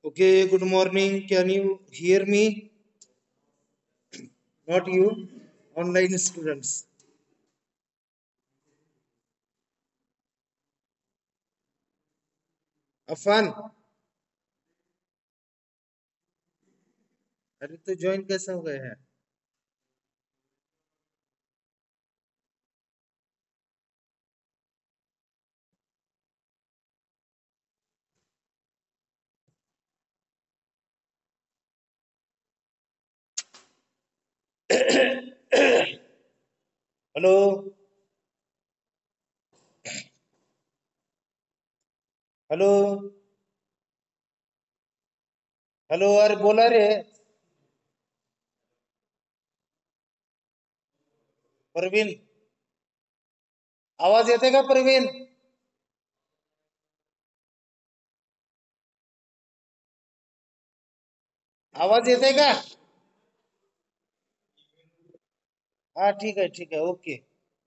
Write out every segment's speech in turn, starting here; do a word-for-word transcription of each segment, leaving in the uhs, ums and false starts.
Okay, good morning. Can you hear me? Not you, online students. Affan, अरे तो join कैसे हो गए हैं? हेलो, हेलो, हेलो, अरे बोला रे प्रवीण, आवाज येते का प्रवीण? आवाज येते का? हाँ ठीक है, ठीक है, ओके.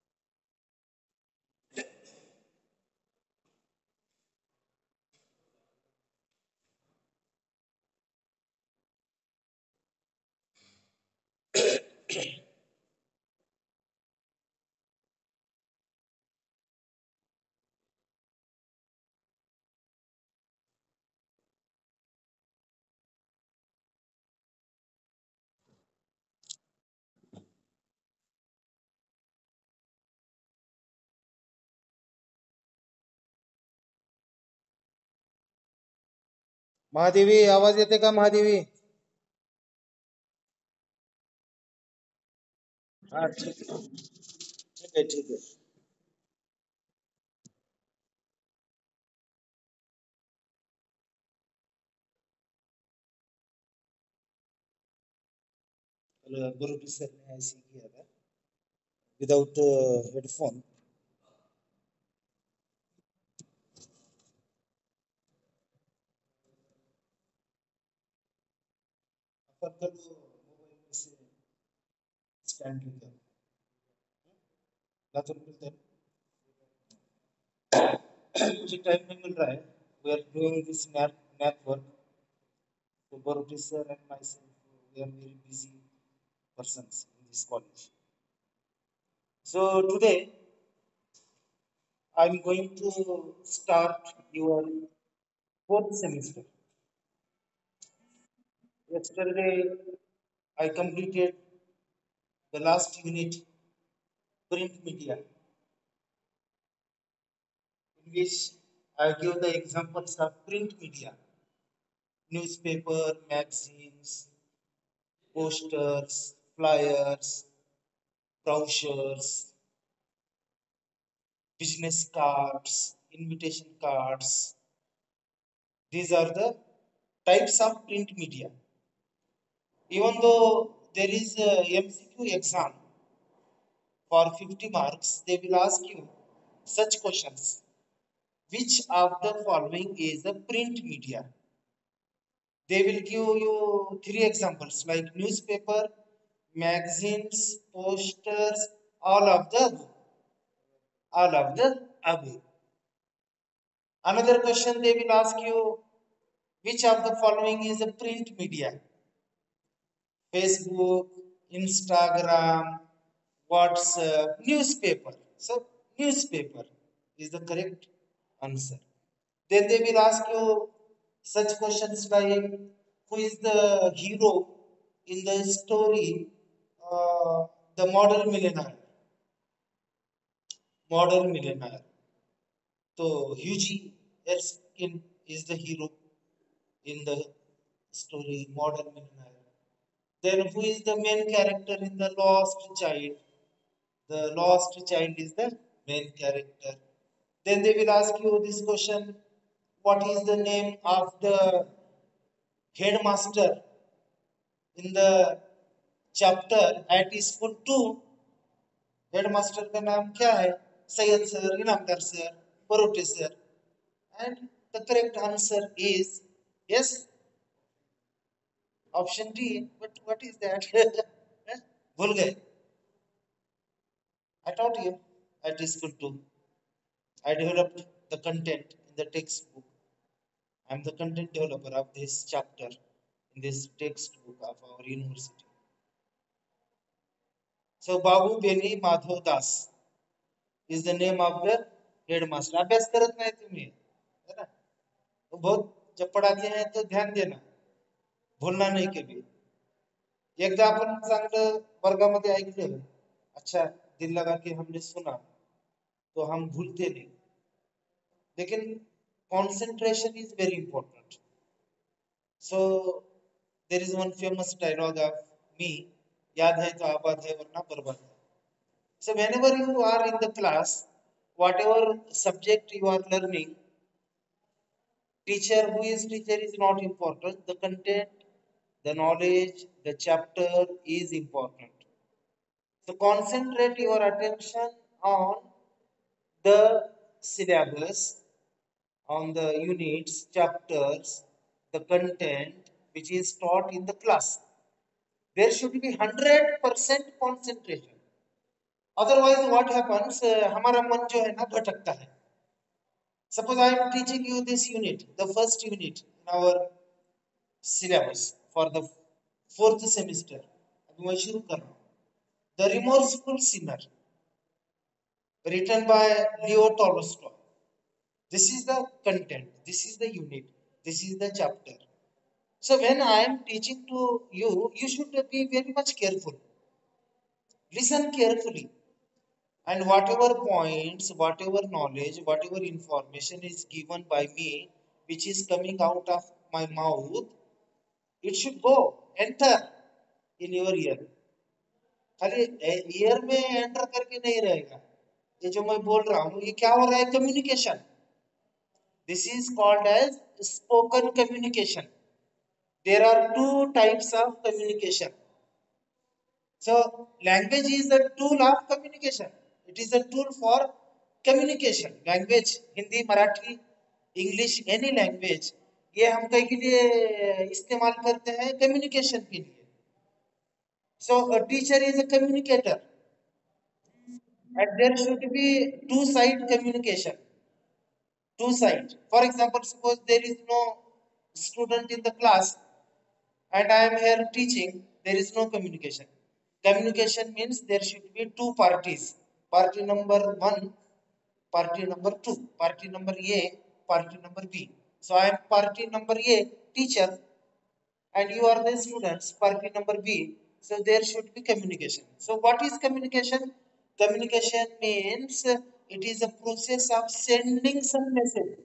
महादेवी, आवाज येते का महादेवी? हाँ ठीक है, ठीक है, ठीक है. गुरु सर ने ऐसे किया था विदाउट हेडफोन. अपन का तो मोबाइल में से स्टैंड लेकर लातूर मिलता है. मुझे टाइम नहीं मिल रहा है. We are doing this math math work. So Baruti sir and myself, we are very busy persons in this college. So today I'm going to start your fourth semester. Yesterday I completed the last unit, print media, in which I give the examples of print media, newspaper, magazines, posters, flyers, brochures, business cards, invitation cards. These are the types of print media. Even though there is a M C Q exam for fifty marks, they will ask you such questions. Which of the following is a print media? They will give you three examples like newspaper, magazines, posters, all of the all of the above. Another question they will ask you, which of the following is a print media? Facebook, Instagram, WhatsApp, newspaper. So, newspaper is the correct answer. Then they will ask you such questions like, who is the hero in the story, uh, the model millionaire? Model millionaire. So, Hugh Erskine is the hero in the story, model millionaire. Then, who is the main character in the Lost Child? The lost child is the main character. Then they will ask you this question, what is the name of the headmaster in the chapter at school two? Headmaster का नाम क्या है? Sayyed sir, Inamdar sir, Barote sir. And the correct answer is yes, option D. But what is that? भूल गए. I taught you at school two. I developed the content in the textbook. I'm the content developer of this chapter in this textbook of our university. So Babu Beni Madhav Das is the name of the headmaster. अभ्यास करत नाही तुम्ही, है ना? तो बहुत जब पढ़ाते हैं तो ध्यान देना, भूलना नहीं कभी. एकदा आपण चांगलं वर्गामध्ये ऐकलं, अच्छा दिल लगा के हमने सुना, तो हम भूलते नहीं. लेकिन concentration is very important. So there is one famous dialogue of me, याद है तो आबाद है वरना बर्बाद है. So whenever you are in the class, whatever subject you are learning, teacher, who is teacher is not important. The content, the knowledge, the chapter is important. So concentrate your attention on the syllabus, on the units, chapters, the content which is taught in the class. There should be one hundred percent concentration. Otherwise what happens, uh, हमारा मन जो है ना भटकता है. Suppose I am teaching you this unit, the first unit in our syllabus for the fourth semester. अभी मैं शुरू कर रहा हूँ. The Remorseful Sinner, written by Leo Tolstoy. This is the content, this is the unit, this is the chapter. So when I am teaching to you, you should be very much careful. Listen carefully. And whatever points, whatever knowledge, whatever information is given by me, which is coming out of my mouth, it should go, enter in your ear. खाली ear में enter करके नहीं रहेगा. ये जो मैं बोल रहा हूँ, ये क्या हो रहा है? Communication. This is called as spoken communication. There are two types of communication. So language is a tool of communication. It is a tool for communication. Language, Hindi, Marathi, English, any language, ये हम कहीं के लिए इस्तेमाल करते हैं communication के लिए. So a teacher is a communicator, and there should be two-side communication. Two sides. For example, suppose there is no student in the class and I am here teaching, there is no communication. Communication means there should be two parties. Party number one, party number two, party number A, party number B. So I am party number A, teacher, and you are the students, party number B. So there should be communication. So what is communication? Communication means it is a process of sending some message.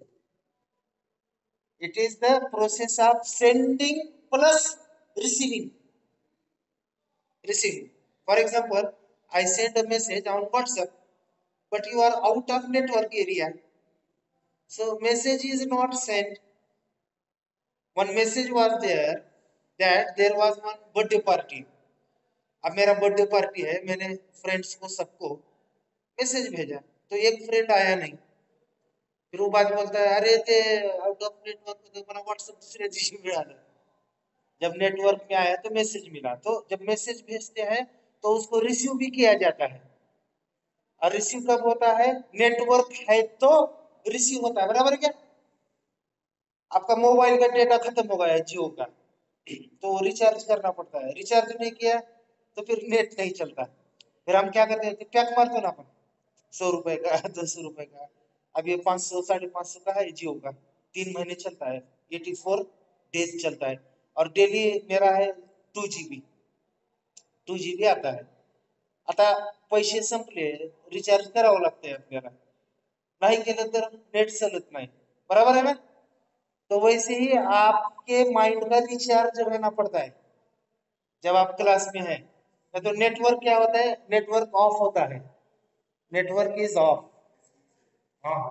It is the process of sending plus receiving. Receiving. For example, I send a message on WhatsApp, but you are out of network area. So message is not sent. One message was there that there was one birthday party. अब मेरा birthday party है, मैंने friends को सबको message भेजा, तो एक friend आया नहीं. फिर वो बाद बोलता है, अरे ते आउट ऑफ नेटवर्क मला व्हाट्सएप दुसऱ्या दिवशी मिळालं. जब नेटवर्क में आया तो मैसेज मिला. तो जब मैसेज भेजते हैं तो उसको रिसीव भी किया जाता है. और रिसीव कब होता है? नेटवर्क है तो रिसीव होता है. बराबर क्या? आपका मोबाइल का डेटा खत्म हो गया है जियो का, तो रिचार्ज करना पड़ता है. रिचार्ज नहीं किया तो फिर नेट नहीं चलता. फिर हम क्या करते हैं? पैक मारते ना अपन, सौ रुपए का, दो सौ रुपए का. अब ये पाँच सौ साढ़े पाँच सौ का है जियो का, तीन महीने चलता है, एटी फोर डेज चलता है. और डेली मेरा है टू जीबी टू जीबी आता है. आता पैसे संपले, रिचार्ज करावं लागतंय आपल्याला. नाही केलं तर नेट चलत नाही. बराबर है ना? तो वैसे ही आपके माइंड का रिचार्ज रहना पड़ता है जब आप क्लास में हैं. तो नेटवर्क क्या होता है? नेटवर्क ऑफ होता है. Network is off. हाँ,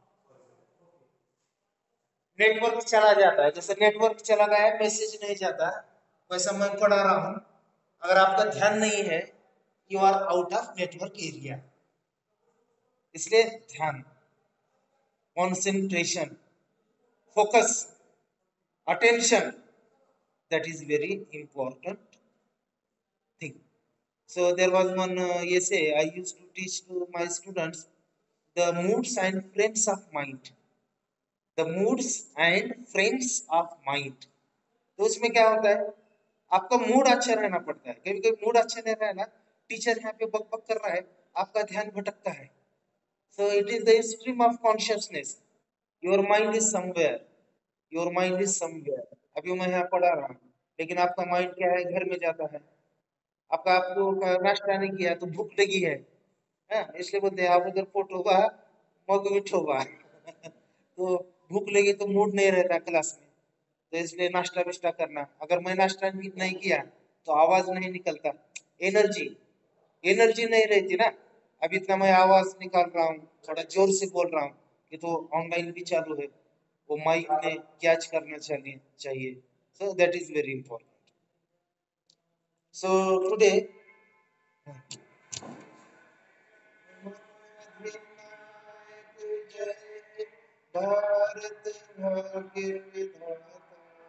नेटवर्क चला जाता है. जैसे नेटवर्क चला गया, मैसेज नहीं जाता, वैसा मैं पढ़ा रहा हूँ, अगर आपका ध्यान नहीं है, you are out of network area. इसलिए ध्यान, concentration, focus, attention, that is very important thing. So there was one uh, essay I used to teach to my students, the moods and frames of mind. The moods and frames of mind. तो उसमें क्या होता है, आपका mood अच्छा रहना पड़ता है। कभी कभी मूड अच्छा नहीं रहा है ना, टीचर यहाँ पे बक बक कर रहा है, आपका ध्यान भटकता है। So it is the stream of consciousness, your mind is somewhere, your mind is somewhere. अभी मैं यहाँ पढ़ा रहा हूँ, लेकिन आपका माइंड क्या है, घर में जाता है। आपका आपको नाश्ता नहीं किया तो भूख लगी है, हाँ, इसलिए बोलते हैं आप उधर फोटोबा मग मिठोबा तो भूख लगी तो मूड नहीं रहता क्लास में, तो इसलिए नाश्ता विश्ता करना। अगर मैं नाश्ता नहीं नहीं किया तो आवाज नहीं निकलता, एनर्जी एनर्जी नहीं रहती ना। अब इतना मैं आवाज निकाल रहा हूँ, थोड़ा जोर से बोल रहा हूँ, कि तो ऑनलाइन भी चालू है, वो माइक में कैच करना चाहिए चाहिए so that is very important. So today Bharat भाग्य विधाता,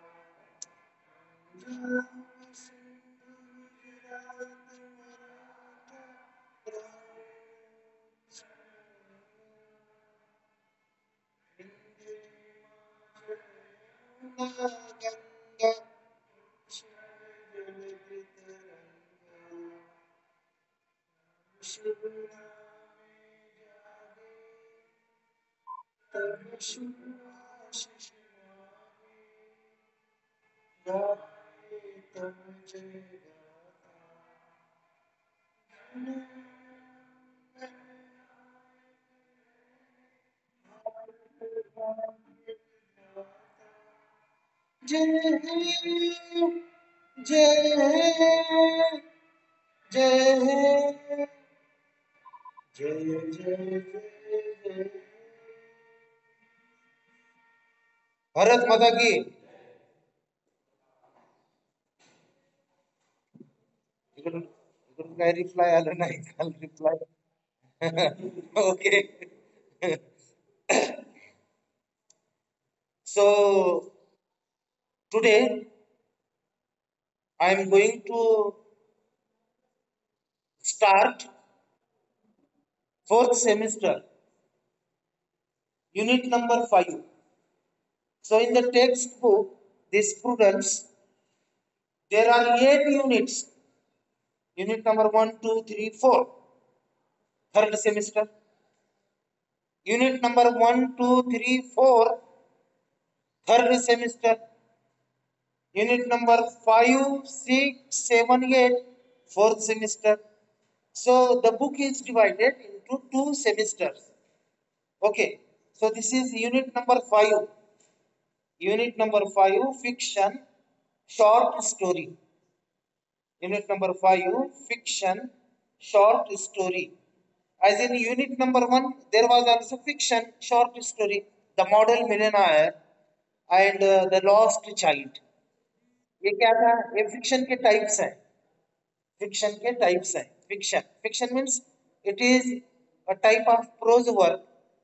जय जय जय जय जय जय। भारत माता की। इकडून इकडून काय रिप्लाय आला नाही काल reply okay so today I am going to start fourth semester unit number five. So in the textbook, these students, there are eight units. Unit number one, two, three, four. Third semester. Unit number one, two, three, four. Third semester. Unit number five, six, seven, eight. Fourth semester. So the book is divided into two semesters. Okay. So this is unit number five. Unit number five, fiction, short story. Unit number five, fiction, short story. As in unit number one, there was also fiction, short story, the model millionaire and uh, the lost child. ये क्या था, ये fiction के types हैं, fiction के types हैं. Fiction, fiction means it is a type of prose work,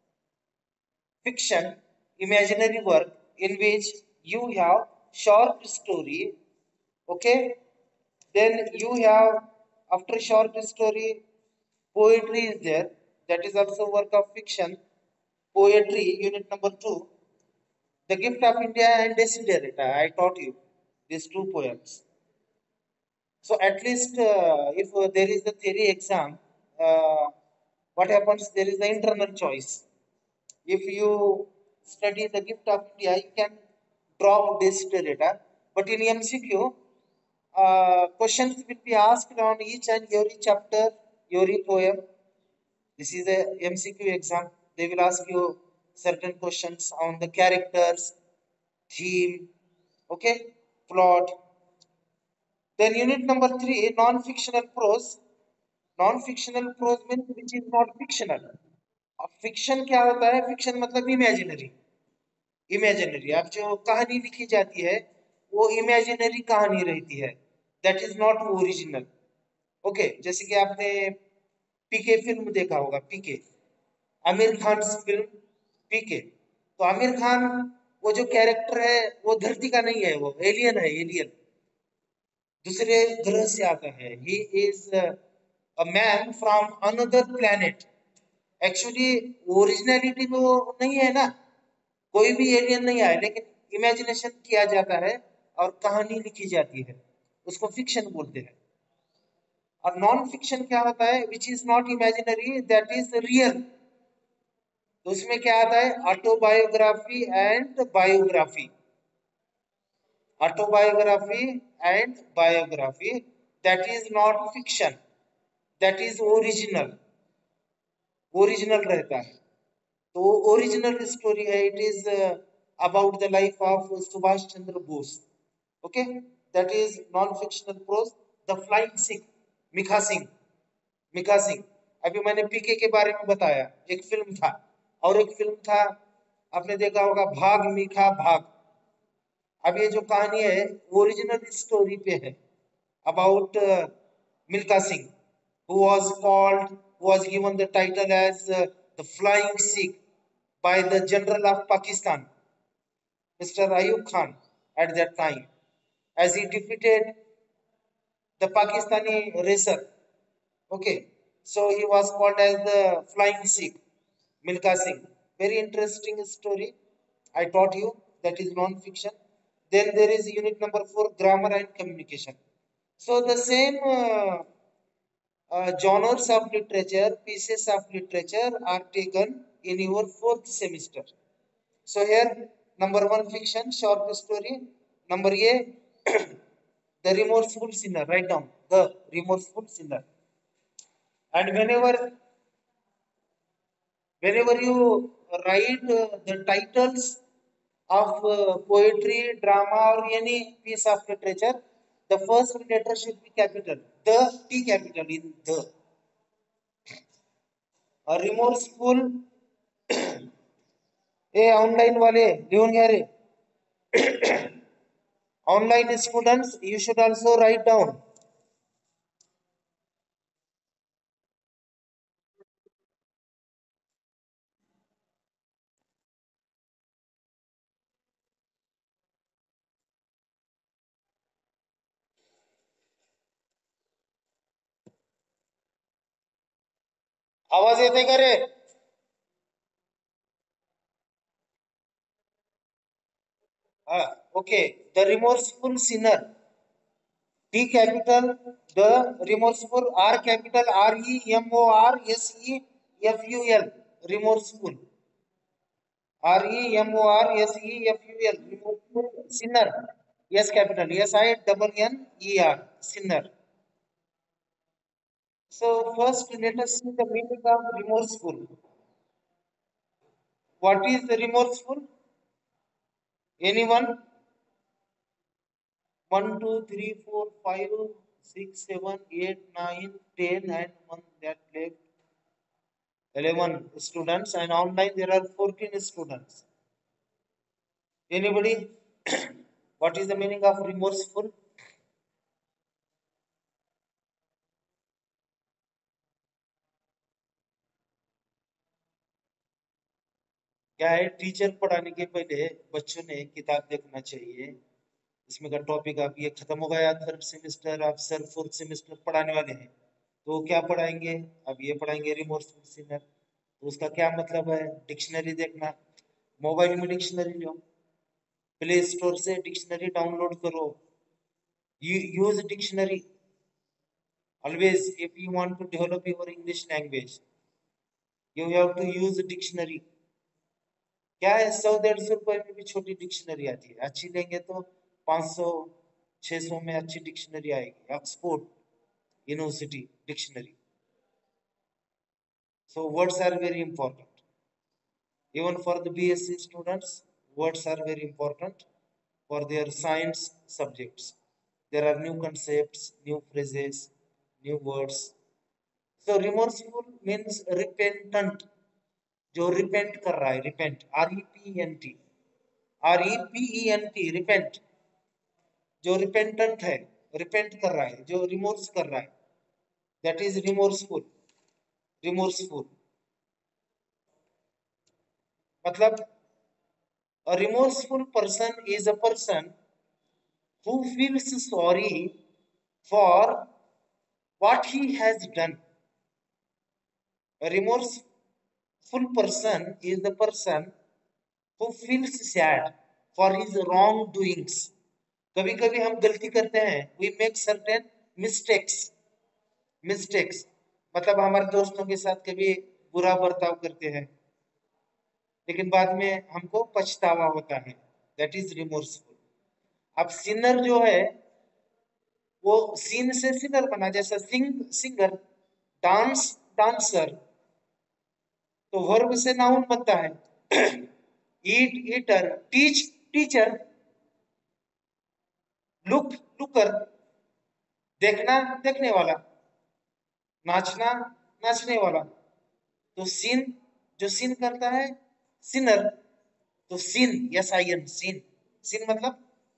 fiction, imaginary work in which you have short story, okay. Then you have, after short story, poetry is there. That is also work of fiction. Poetry, unit number two. The Gift of India and Desiderata. I taught you these two poems. So at least uh, if uh, there is a theory exam, uh, what happens? There is the internal choice. If you study the Gift of India, you can drop Desiderata. But in M C Q, uh, questions will be asked on each and every chapter, every poem. This is a M C Q exam. They will ask you certain questions on the characters, theme, okay, plot. Then unit number three, non-fictional prose. Non-fictional prose means which is not fictional. अब fiction क्या होता है? Fiction मतलब imaginary. Imaginary. अब जो कहानी लिखी जाती है, वो imaginary कहानी रहती है. That is not original. Okay okay, जैसे कि आपने पीके फिल्म देखा होगा, पीके, आमिर खान फिल्म पीके। तो आमिर खान वो जो कैरेक्टर है वो धरती का नहीं है, वो एलियन है, एलियन दूसरे ग्रह से आता है। He is a man from another planet. Actually originality में वो नहीं है ना, कोई भी एलियन नहीं आए, लेकिन इमेजिनेशन किया जाता है और कहानी लिखी जाती है, उसको फिक्शन बोलते हैं। और नॉन फिक्शन क्या होता है? Which is not imaginary, that is real. तो उसमें क्या आता है? Autobiography and biography. Autobiography and biography, that is not fiction, that is original. Original रहता है। तो ओरिजिनल स्टोरी है, it is about the life of Subhash Chandra Bose. Okay, that is non fictional prose. The flying Sikh, Milkha Singh. Milkha Singh, अभी मैंने पीके के बारे में बताया, एक फिल्म था। और एक फिल्म था, आपने देखा होगा, भाग मिखा भाग। अब ये जो कहानी है ओरिजिनल स्टोरी पे है, about Milkha Singh, who was called, who was given the title as uh, the Flying Sikh by the General of Pakistan, mister Ayub Khan, at that time, as he defeated the Pakistani racer. Okay, so he was called as the Flying Sikh, Milka Singh. Very interesting story. I taught you, that is non-fiction. Then there is unit number four, grammar and communication. So the same uh, uh, genres of literature, pieces of literature are taken in your fourth semester. So here, number one, fiction, short story. Number A, the remorseful sinner. Write down the remorseful sinner. And whenever, whenever you write uh, the titles of uh, poetry, drama, or any piece of literature, the first letter should be capital. The T capital in the. A remorseful, ए online वाले लिहून घ्या रे. Online students, you should also write down. आवाज येते का रे? Ah, okay. The remorseful sinner. D capital, the remorseful. R capital, R E M O R S E F U L. Remorseful. R E M O R S E F U L. Remorseful sinner. Yes, capital. S I double N E R. Sinner. So first, let us see the meaning of remorseful. What is the remorseful? Anyone? One, two, three, four, five, six, seven, eight, nine, ten, and one that left eleven students, and online there are fourteen students. Anybody? What is the meaning of remorseful? क्या है? Teacher पढ़ाने के पहले बच्चों ने किताब देखना चाहिए। इसमें का टॉपिक आप ये खत्म हो गया, थर्ड सेमेस्टर, आप सर फोर्थ सेमेस्टर पढ़ाने वाले हैं, तो क्या पढ़ाएंगे? अब ये पढ़ाएंगे रिमोर्सफुल सिनर। तो उसका क्या मतलब है? डिक्शनरी देखना, मोबाइल में डिक्शनरी लो, प्ले स्टोर से डिक्शनरी डाउनलोड करो, use dictionary always. If you want to develop your English language, you have to use dictionary. क्या है, सौ डेढ़ सौ रुपए में भी छोटी डिक्शनरी आती है, अच्छी लेंगे तो पाँच सौ छह सौ में अच्छी डिक्शनरी आएगी, Oxford university dictionary. So words are very important. Even for the B S c students, words are very important for their science subjects. There are new concepts, new phrases, new words. So remorseful means repentant. जो repent कर रहा है, repent, R E P N T, R E P E N T, repent. जो repentant है, repent कर रहा है, जो रिमोर्स कर रहा है, दैट इज रिमोर्सफुल. रिमोर्सफुल मतलब a remorseful person is a person who feels sorry for what he has done. A remorseful person is the person who feels sad for his wrongdoings. कभी कभी हम गलती करते हैं, we make certain mistakes. Mistakes मतलब हमारे दोस्तों के साथ कभी बुरा बर्ताव करते हैं, लेकिन बाद में हमको पछतावा होता है, दैट इज रिमोर्सफुल. अब सिनर जो है वो सीन से सिनर बना, जैसा सिंग सिंगर, डांस डांसर, तो वर्ब से नाउन बनता है. Eat eater, teach teacher, look looker, देखना देखने वाला, नाचना नाचने वाला. तो सीन जो सीन करता है सिनर, तो sin S I N sin, scene मतलब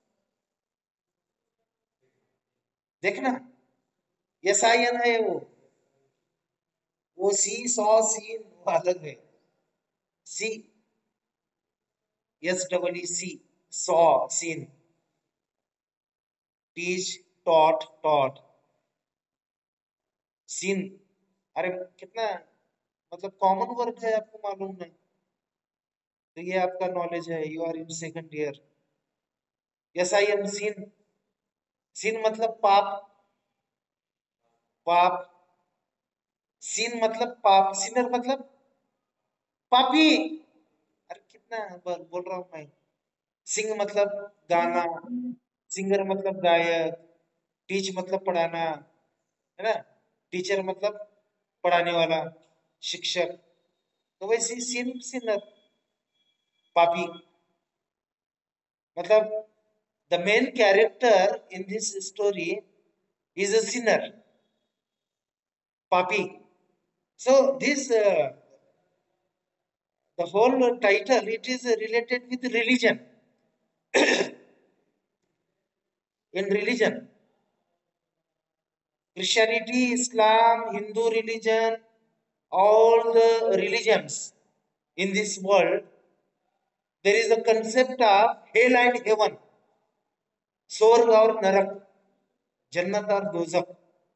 देखना, यस आई एन है वो वो सी सॉ सीन वो अलग है. See S double E see, saw seen, teach taught taught, seen. अरे कितना मतलब कॉमन वर्ड है, आपको मालूम नहीं, तो ये आपका नॉलेज है, you are in second year. Yes I am sin, scene मतलब पाप, पाप. सीन मतलब पाप, सिनर मतलब पापी. अरे कितना बार बोल रहा हूं मैं. सिंग मतलब गाना, सिंगर मतलब गायक, टीच मतलब पढ़ाना, है ना, टीचर मतलब पढ़ाने वाला, शिक्षक. तो वैसे ही सिन सिनर, पापी. मतलब the main character in this story is a sinner, papi. So this uh, the whole title it is related with religion. In religion, Christianity, Islam, Hindu religion, all the religions in this world, there is a concept of hell and heaven, स्वर्ग और नरक, जन्नत और दोजख.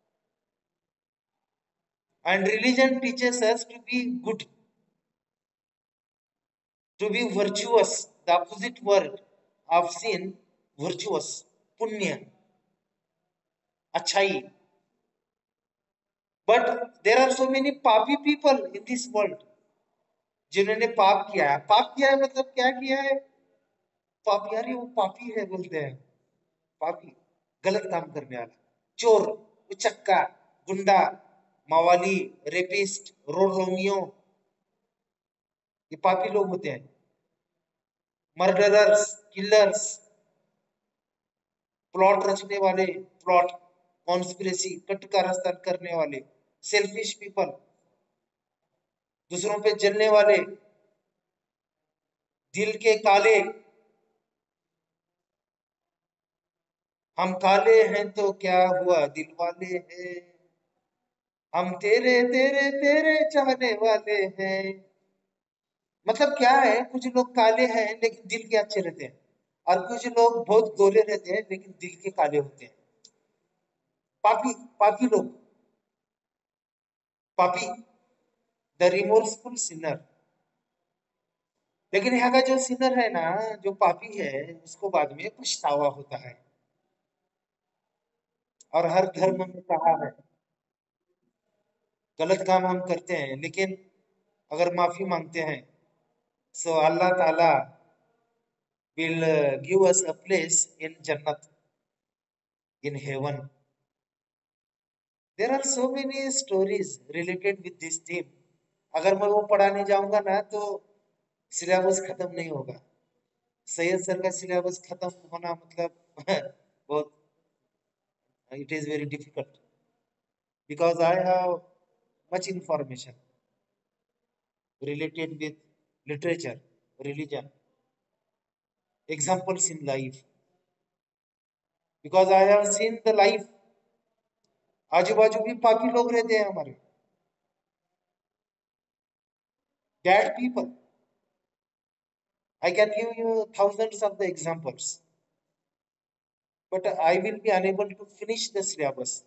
And religion teaches us to be good, to be virtuous. The opposite word of sin, virtuous, punya, अच्छाई. But there are so many papi people in this world, जिन्होंने पाप किया है. पाप किया है मतलब क्या किया है? पापी, यार वो पापी है बोलते हैं, पापी, गलत काम करने वाला, चोर, उचक्का, गुंडा, मवाली, रेपिस्ट, रोड रोमियो, ये पापी लोग होते हैं. मर्डरर्स, किलर्स, प्लॉट रचने वाले, प्लॉट कॉन्स्पिरेसी, कट का रास्ता करने वाले, सेल्फिश पीपल, दूसरों पे जलने वाले, दिल के काले. हम काले हैं तो क्या हुआ, दिल वाले हैं, हम तेरे तेरे तेरे चाहने वाले हैं. मतलब क्या है, कुछ लोग काले हैं लेकिन दिल के अच्छे रहते हैं, और कुछ लोग बहुत गोरे रहते हैं लेकिन दिल के काले होते हैं. पापी, पापी लोग, पापी, द रिमोर्सफुल सिनर. लेकिन यहाँ का जो सिनर है ना, जो पापी है, उसको बाद में पछतावा होता है. और हर धर्म में कहा है, गलत काम हम करते हैं लेकिन अगर माफी मांगते हैं, सो अल्लाह ताला will uh, give us a place in Jannat, in heaven. There are so many stories related with this theme. अगर मैं वो पढ़ाने जाऊंगा ना तो सिलेबस खत्म नहीं होगा. सैयद सर का सिलेबस खत्म होना मतलब बहुत, it is very difficult because I have much information related with literature, religion, examples in life, because I have seen the life. आजू बाजू भी पापी लोग रहते हैं हमारे, bad people. I can give you thousands of the examples, but I will be unable to finish the syllabus.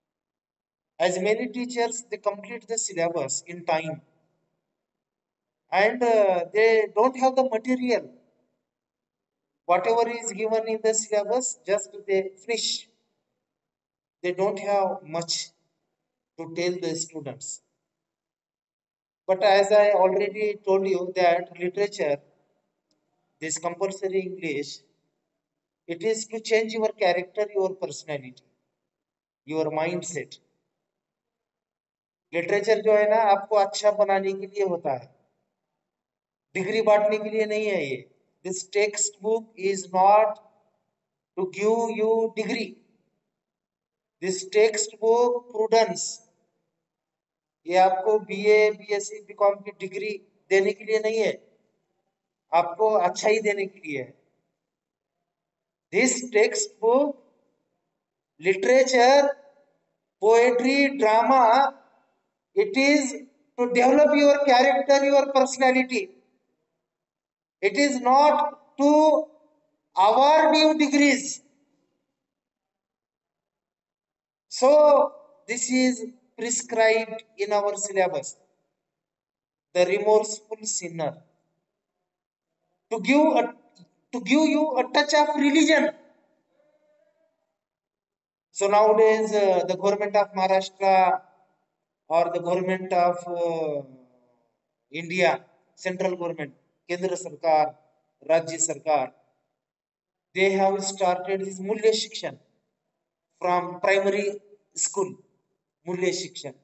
As many teachers, they complete the syllabus in time, and uh, they don't have the material. Whatever is given in the syllabus, just they finish. They don't have much to tell the students. But as I already told you that literature, this compulsory English, it is to change your character, your personality, your mindset. Literature जो है ना आपको अच्छा बनाने के लिए होता है, डिग्री बांटने के लिए नहीं है ये. This text book is not to give you degree. This text book prudence, ये आपको बीए बीएससी बीकॉम की डिग्री देने के लिए नहीं है, आपको अच्छा ही देने के लिए है. This text book, literature, poetry, drama, it is to develop your character, your personality. It is not to award you degrees. So this is prescribed in our syllabus. The remorseful sinner, to give a, to give you a touch of religion. So nowadays uh, the government of Maharashtra or the government of uh, India, central government, Kendra Sarkar, Rajya Sarkar, they have started this Mulya Shikshan from primary school. Mulya Shikshan.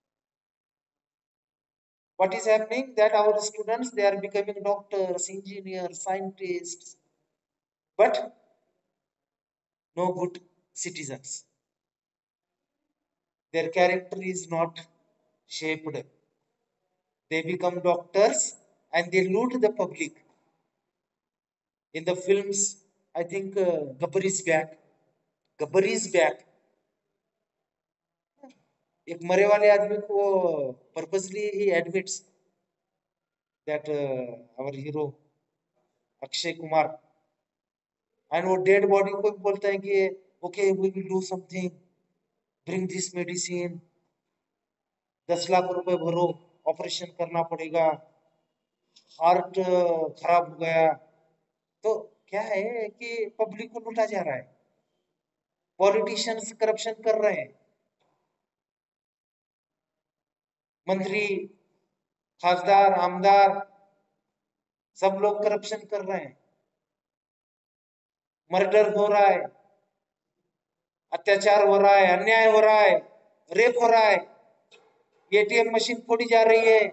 What is happening? That our students, they are becoming doctors, engineers, scientists, but no good citizens. Their character is not shaped. They become doctors and they loot the public. In the films, I think uh, Gabbar is back. Gabbar is back. एक मरे वाले आदमी को purposely he admits that uh, our hero Akshay Kumar, and वो dead body को भी बोलता है कि okay we will do something, bring this medicine, दस लाख रुपए भरो, ऑपरेशन करना पड़ेगा, हार्ट खराब हो गया. तो क्या है कि पब्लिक को लूटा जा रहा है, पॉलिटिशियंस करप्शन कर रहे हैं, मंत्री, खासदार, आमदार, सब लोग करप्शन कर रहे हैं, मर्डर हो रहा है, अत्याचार हो रहा है, अन्याय हो रहा है, रेप हो रहा है, एटीएम मशीन फोड़ी जा रही है,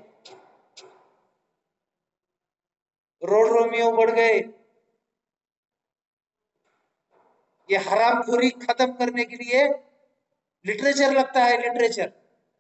रोड रोमियो बढ़ गए. ये हरामखोरी खत्म करने के लिए लिटरेचर लगता है, लिटरेचर.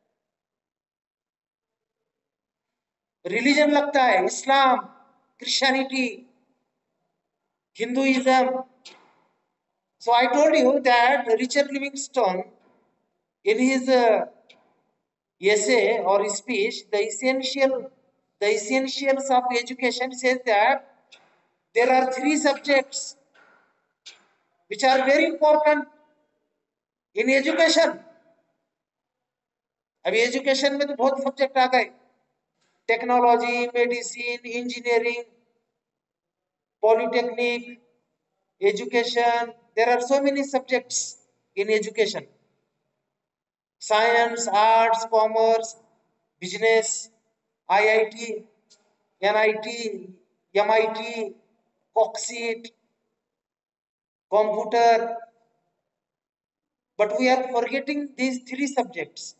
रिलीजन लगता है, Islam, Christianity, Hinduism. So I told you that Richard Livingstone, in his uh, essay or speech, the essential, the essentials of education, says that there are three subjects which are very important in education. अभी education में तो बहुत subject आ गए, technology, medicine, engineering, polytechnic, education. There are so many subjects in education: science, arts, commerce, business, I I T, N I T, M I T, Coxit, computer. But we are forgetting these three subjects: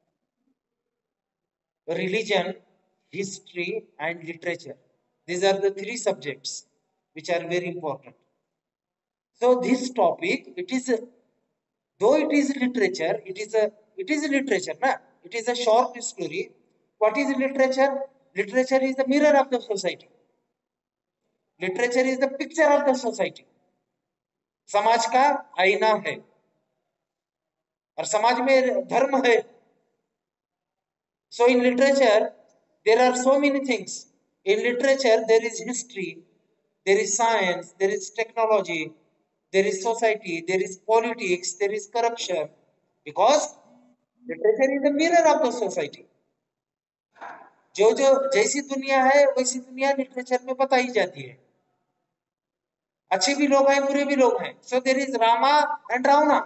religion, history, and literature. These are the three subjects which are very important. So this topic, it is a, though it is literature, it is a it is a literature, na? It is a short story. What is literature? Literature is the mirror of the society. Literature is the picture of the society. समाज का आईना है, और समाज में धर्म है. So in literature there are so many things. In literature there is history, there is science, there is technology, there is society, there is politics, there is corruption, because literature is the mirror of the society. जो जो जैसी दुनिया है वैसी दुनिया literature में बताई जाती है। अच्छे भी लोग हैं, बुरे भी लोग हैं। So there is Rama and Ravana.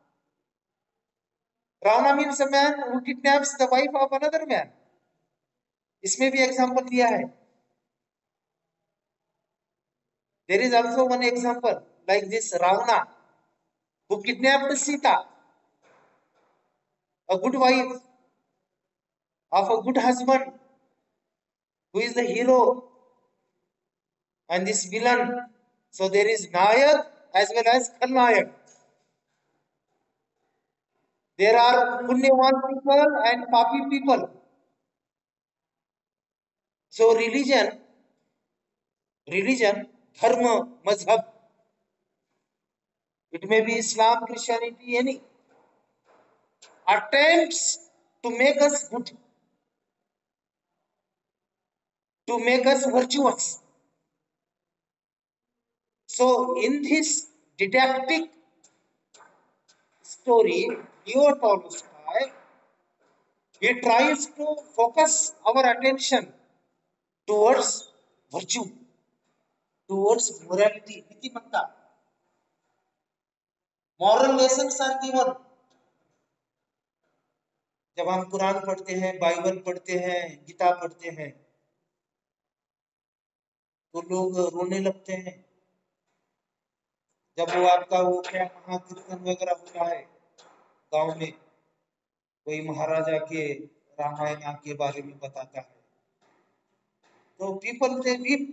Ravana means a man who kidnaps the wife of another man. इसमें भी एग्जांपल दिया है। There is also one example like this Ravana who kidnapped Sita, a good wife of a good husband, who is the hero, and this villain. So there is Nayak as well as Khalnayak. There are Punyawan people and Papi people. So religion, religion, dharma, mazhab, it may be Islam, Christianity, any, attempts to make us good, to make us virtuous. So in this didactic story, Leo Tolstoy, he tries to focus our attention towards virtue, towards morality, nitimatta. Moral lessons are given. जब हम कुरान पढ़ते हैं, Bible पढ़ते हैं, गीता पढ़ते हैं, तो लोग रोने लगते हैं। जब वो आपका वो क्या महाकीर्तन वगैरह होता है गांव में, कोई महाराजा के रामायण के बारे में बताता है, तो people they weep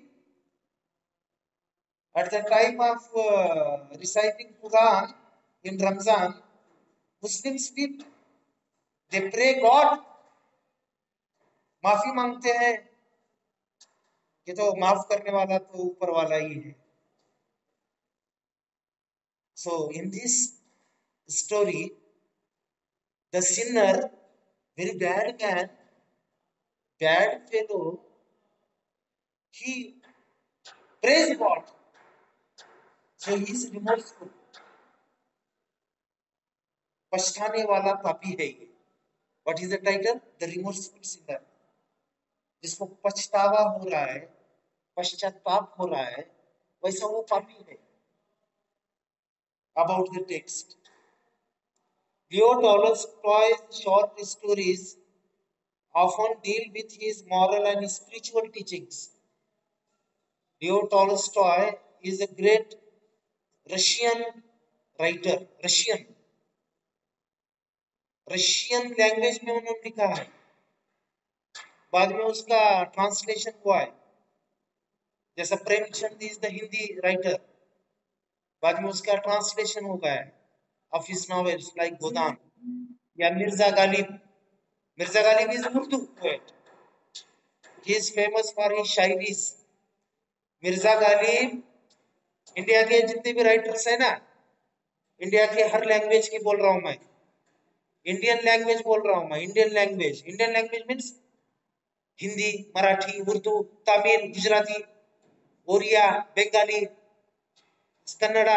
at the time of uh, reciting Quran in Ramzan. Muslims weep, they pray God, माफी मांगते हैं कि तो माफ करने वाला तो ऊपर वाला ही है। So in this story, the sinner, very bad man, bad fellow, he prays God. So he is remorseful. पछताने वाला पापी है ये। What is the title? The remorseful sinner. जिसको पछतावा हो रहा है, पश्चाताप हो रहा है, वैसा वो पापी है। About the text, Leo Tolstoy's short stories often deal with his moral and spiritual teachings. Leo Tolstoy is a great Russian writer. Russian Russian language में उन्होंने लिखा है, बाद में उसका ट्रांसलेशन हुआ है। जैसा Premchand is the Hindi writer, बाद में उसका ट्रांसलेशन हो गया है of his novels like Godan या Mirza Ghalib. Mirza Ghalib is Urdu poet, he is famous for his shayaris. Mirza Ghalib India के जितने भी राइटर्स हैं ना, इंडिया के हर लैंग्वेज की बोल रहा हूं मैं, इंडियन लैंग्वेज बोल रहा हूं मैं, Indian language. Indian language means Hindi, Marathi, Urdu, Tamil, Gujarati, Oriya, Bengali, Kannada,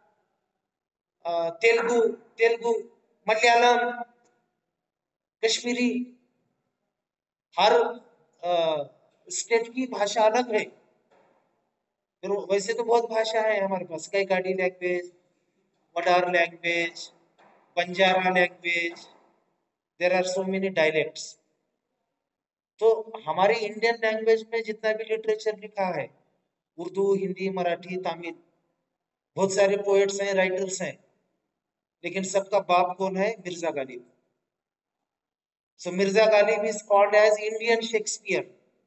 Telugu, Telugu, Malayalam, Kashmiri, हर स्टेट की भाषा अलग है। फिर वैसे तो बहुत भाषा है हमारे पास, Kaikadi language, Vadar language, Banjara language, there are so many dialects. तो हमारी इंडियन लैंग्वेज में जितना भी लिटरेचर लिखा है, उर्दू, हिंदी, मराठी, तमिल, बहुत सारे पोएट्स हैं, राइटर्स हैं, लेकिन सबका बाप कौन है? Mirza Ghalib. So Mirza Ghalib is called as Indian Shakespeare.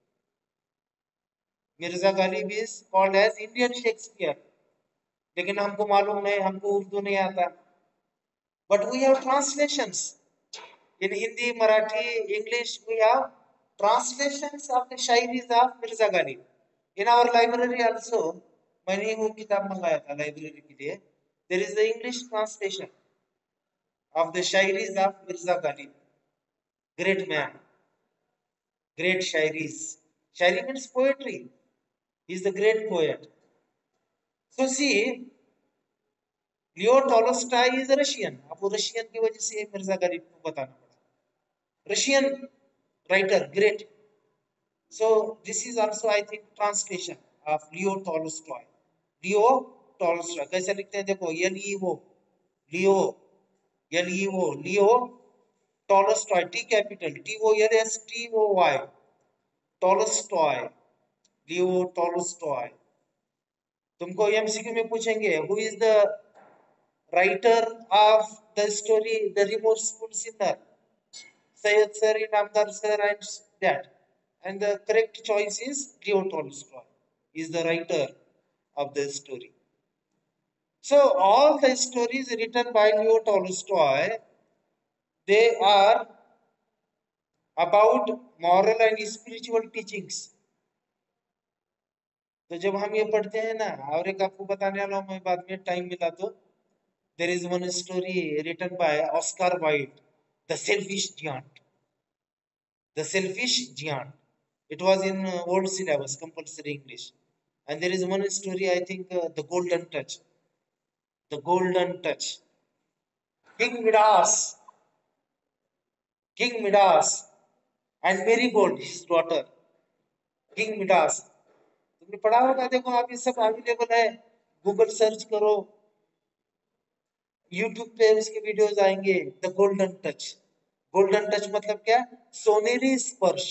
Mirza Ghalib is called as Indian Shakespeare. लेकिन हमको मालूम नहीं, हमको उर्दू नहीं आता, but we have translations in Hindi, Marathi, English. We have translations of the shayaris of Mirza Ghalib in our library also. मैंने वो किताब मंगाया था लाइब्रेरी के लिए। There is the English translation of the shairis of Mirza Ghalib. Great man, great shairis. Shairi means poetry. He is the great poet. So see, Leo Tolstoy is a Russian. अब वो Russian की वजह से मिर्जा गालिब को बताना पड़ा। Russian writer, great. So this is also, I think, translation of Leo Tolstoy. Leo Tolstoy कैसे लिखते हैं देखो, L E O, Leo, L E O, Leo Tolstoy, T capital, T O L S T O Y, Tolstoy, Leo Tolstoy. तुमको MCQ में पूछेंगे, who is the writer of the story the remorseful sinner, Syed sir, Inamdar sir, and that. And the correct choice is Leo Tolstoy, is the writer of the story. So all the stories written by Leo Tolstoy, they are about moral and spiritual teachings. तो जब हम ये पढ़ते हैं ना, और एक आपको बताने वाला हूँ मैं बाद में टाइम मिला तो, there is one story written by Oscar Wilde, The Selfish Giant. The Selfish Giant. It was in uh, old syllabus, compulsory English. And there is one story, I think, uh, The Golden Touch. The Golden Touch. King Midas, King Midas, and Marigold, his daughter. King Midas. तुमने पढ़ा होगा, देखो आप, ये सब available है, Google search करो, YouTube पे उसके वीडियोस आएंगे। The golden touch. Golden touch मतलब क्या? सोनेरी स्पर्श।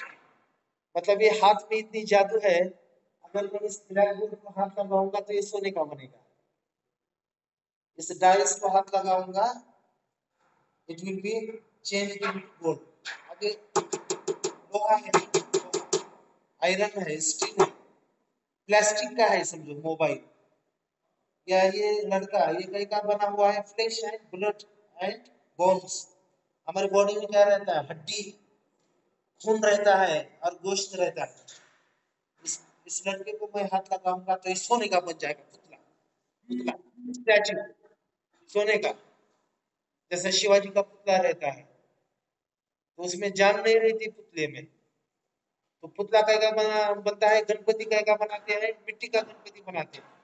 मतलब ये हाथ में इतनी जादू है, अगर मैं इस ब्लैक बोर्ड को हाथ लगाऊंगा तो ये सोने का बनेगा, इस डाइस को हाथ लगाऊंगा, it will be change into gold. अभी लोहा है, आयरन है, स्टील है, प्लास्टिक का है, समझो मोबाइल, या ये लड़का, ये कहीं का बना हुआ है, flesh and blood and bones. हमारे बॉडी में क्या रहता है? हड्डी, खून रहता है और गोश्त रहता है। इस इस लड़के को मैं हाथ लगाऊंगा तो ये सोने का बन जाएगा, पुतला, पुतला, स्टैचू, सोने का। जैसे शिवाजी का पुतला रहता है, तो उसमें जान नहीं रहती पुतले में, तो पुतला कैसा बना बनता है? गणपति कैसा बनाते हैं? मिट्टी का गणपति बनाते हैं।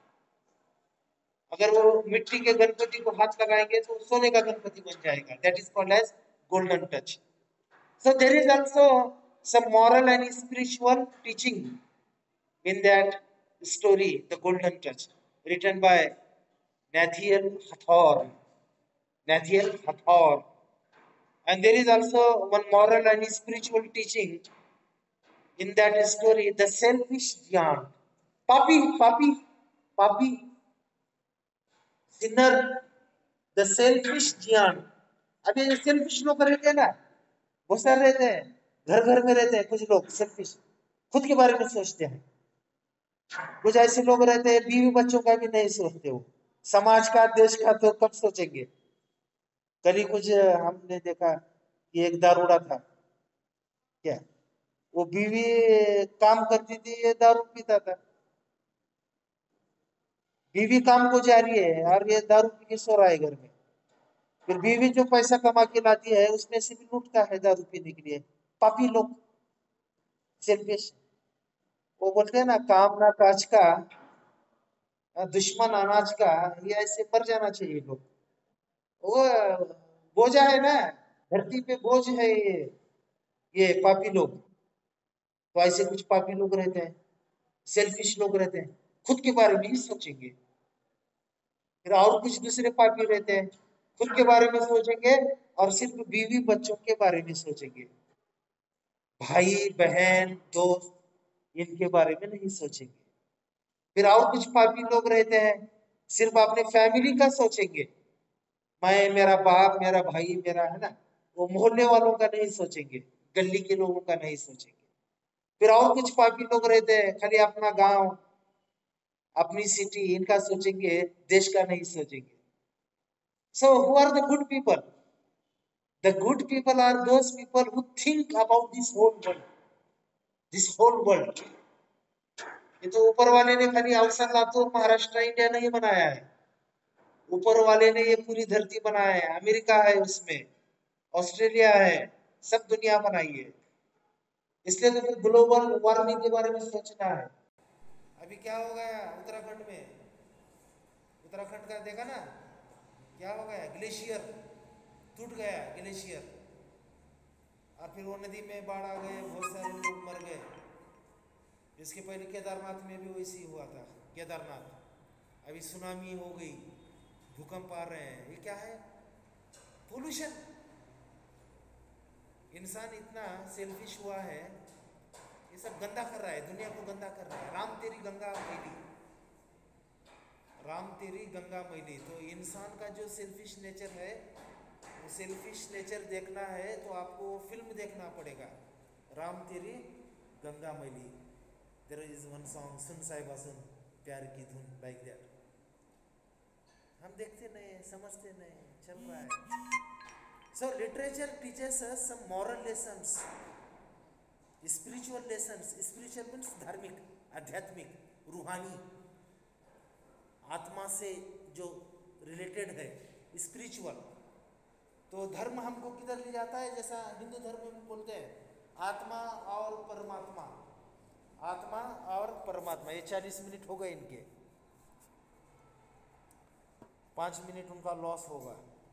अगर वो मिट्टी के गणपति को हाथ लगाएंगे तो सोने का गणपति बन जाएगा। That is called as golden touch. So there is also some moral and spiritual teaching in that story, The Golden Touch, written by Nathaniel Hawthorne. Nathaniel Hawthorne. And there is also one moral and spiritual teaching in that story, The Selfish Giant. Papi, Papi, Papi, sinner, The Selfish Giant. अब ये selfish लोग रहते हैं ना, बहुत सारे रहते हैं, घर घर में रहते हैं कुछ लोग सेल्फिश, खुद के बारे में सोचते हैं। कुछ ऐसे लोग रहते हैं, बीवी बच्चों का भी नहीं सोचते, वो समाज का, देश का तो कब सोचेंगे। कल ही कुछ हमने देखा कि एक दारूड़ा था, क्या वो बीवी काम करती थी, ये दारू पीता था। बीवी काम को जा रही है और ये दारू पी के सो रहा है घर में। फिर बीवी जो पैसा कमा के लाती है उसमें से भी लूटता है दारू पीने के लिए। पापी लोग, सेल्फिश। वो बोलते हैं ना, काम ना काज का, दुश्मन अनाज का, ये ऐसे मर जाना चाहिए लोग। वो बोझा है ना, धरती पे बोझ है ये ये पापी लोग। तो ऐसे कुछ पापी लोग रहते हैं, सेल्फिश लोग रहते हैं, खुद के बारे में ही सोचेंगे। फिर और कुछ दूसरे पापी रहते हैं, खुद के बारे में सोचेंगे और सिर्फ बीवी बच्चों के बारे में सोचेंगे, भाई बहन दोस्त इनके बारे में नहीं सोचेंगे। फिर और कुछ पापी लोग रहते हैं, सिर्फ अपने फैमिली का सोचेंगे, मैं, मेरा बाप, मेरा भाई, मेरा, है ना, वो मोहल्ले वालों का नहीं सोचेंगे, गली के लोगों का नहीं सोचेंगे। फिर और कुछ पापी लोग रहते हैं, खाली अपना गांव, अपनी सिटी, इनका सोचेंगे, देश का नहीं सोचेंगे। So who are the good people? The good people are those people who think about this whole world, this whole world. ये तो ऊपर वाले ने खाली अवसर लातूर महाराष्ट्र इंडिया नहीं बनाया है, ऊपर वाले ने ये पूरी धरती बनाया है, अमेरिका है उसमें, ऑस्ट्रेलिया है, सब दुनिया बनाई है। इसलिए तो ग्लोबल वार्मिंग के बारे में सोचना है। अभी क्या हो गया उत्तराखंड में, उत्तराखंड का देखा ना, क्या हो गया? ग्लेशियर टूट गया, ग्लेशियर, और फिर वो नदी में बाढ़ आ गए, बहुत सारे लोग मर गए। इसके पहले केदारनाथ में भी वैसे ही हुआ था। केदारनाथ अभी सुनामी हो गई, भूकंप आ रहे हैं, ये क्या है? पोल्यूशन। इंसान इतना सेल्फिश हुआ है, ये सब गंदा कर रहा है, दुनिया को गंदा कर रहा है। राम तेरी गंगा मैली, राम तेरी गंगा मैली। तो इंसान का जो सेल्फिश नेचर है, वो सेल्फिश नेचर देखना है तो आपको फिल्म देखना पड़ेगा, Ram Teri Ganga Maili. There is one song, सुन साहिबा सुन प्यार की धुन, लाइक दैट। हम देखते नहीं, समझते नहीं, चल रहा है। So literature teachers us some moral lessons, spiritual lessons. Spiritual means धार्मिक, आध्यात्मिक, रूहानी, आत्मा से जो रिलेटेड है, स्पिरिचुअल। तो धर्म हमको किधर ले जाता है? जैसा हिंदू धर्म में बोलते हैं आत्मा और परमात्मा, आत्मा और परमात्मा। ये चालीस मिनट हो गए इनके, पाँच मिनट उनका लॉस होगा।